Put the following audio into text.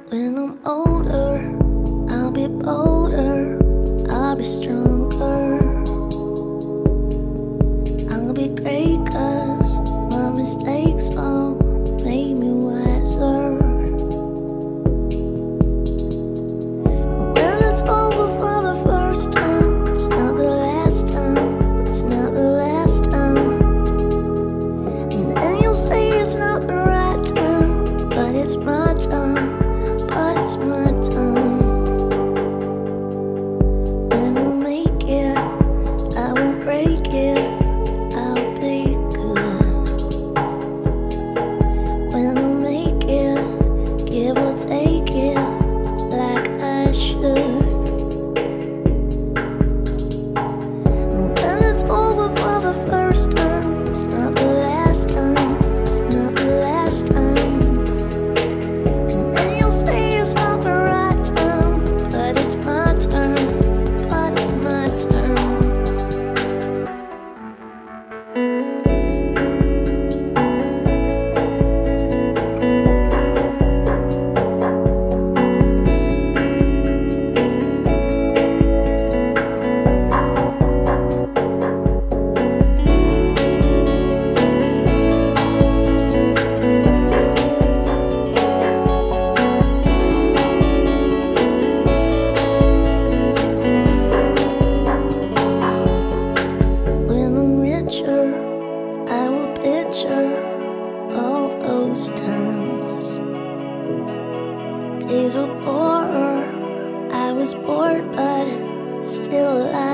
When I'm older, I'll be bolder, I'll be stronger. I'll be great 'cause my mistakes all made me wiser. When it's over for the first time, it's not the last time, it's not the last time. And then you'll say it's not the right time, but it's my time, but it's my time. When I make it, I won't break it, I'll be good. When I make it, give or take it like I should. When it's over for the first time, it's not the last time, it's not the last time. And then you'll say it's not the right time, but it's my turn, but it's my turn. When I'm richer, I will picture all those times. Days were poorer, I was bored, but still alive.